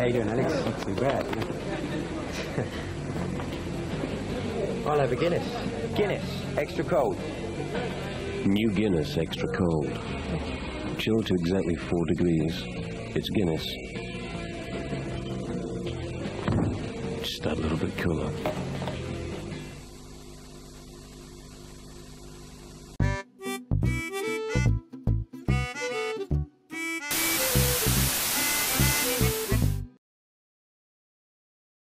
you doing, Alex? Not too bad. I'll have a Guinness. Guinness Extra Cold. New Guinness Extra Cold. Chilled to exactly 4 degrees. It's Guinness. Just that little bit cooler.